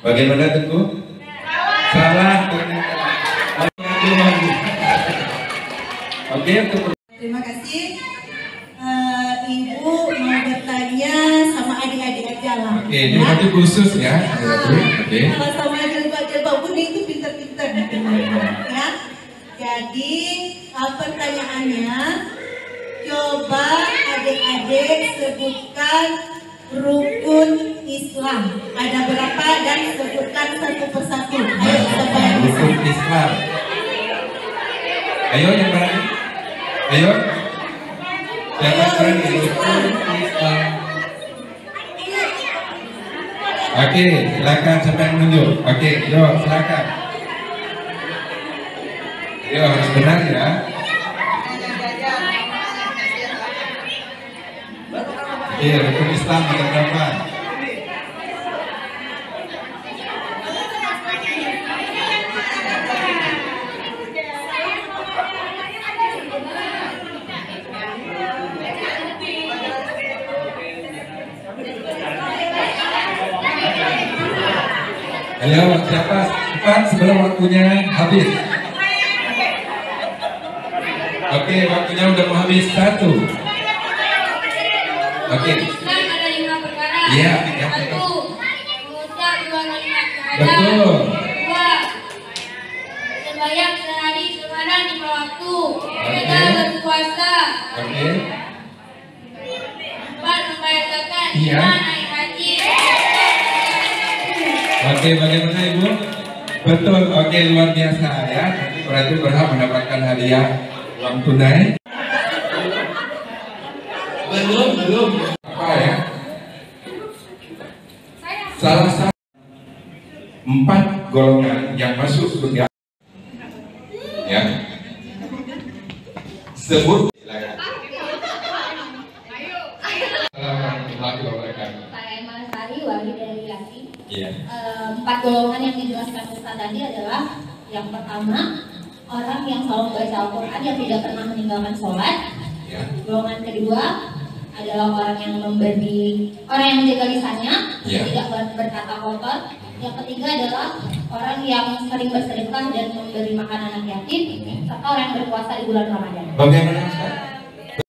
Bagaimana Teguh? Salah ternyata. Oke, terima kasih. Ibu mau bertanya sama adik-adik aja lah. Oke, ini nanti khusus ya. Oke. Kalau sama jilbab kuning itu pinter-pinter ya. Jadi pertanyaannya, coba adik-adik sebutkan rukun Islam. Ada berapa dan sebutkan satu persatu. Ayo siapa yang bisa? Rukun Islam. Ayo yang berani. Ayo. Siapa berani? Rukun Islam. Oke, silakan siapa yang menunjuk. Oke, yo silakan. Yo harus benar ya. Iya, rukun Islam ada berapa? Ayo, siapa? Cepat sebelum waktunya habis. Oke, waktunya udah mau habis. 1. Oke. Islam ada 5 perkara. Iya. 1. Mengucap 2 kalimat syahadat. Betul. 2. Sembahyang sehari semalam 5 waktu. 3. Berpuasa. Oke. 4. Membayar zakat. Iya. 5. Naik haji. Oke, bagaimana Ibu? Betul. Oke, luar biasa ya. Berarti berhak mendapatkan hadiah uang tunai. Belum. Apa ya? Salah satu 4 golongan yang masuk surga. Ya. Sebut. Silakan. Assalamualaikum warahmatullahi wabarakatuh. Saya Emma Sari, Wali dari Yasi. Iya. 4 golongan yang dijelaskan Ustaz tadi adalah yang pertama, orang yang selalu membaca Al-Quran yang tidak pernah meninggalkan sholat. Ya. Golongan kedua adalah orang yang menjaga lisannya, Ya. tidak berkata kotor. Yang ketiga adalah orang yang sering bersedekah dan memberi makan anak yatim, serta orang yang berpuasa di bulan Ramadan. Bagaimana Ustaz?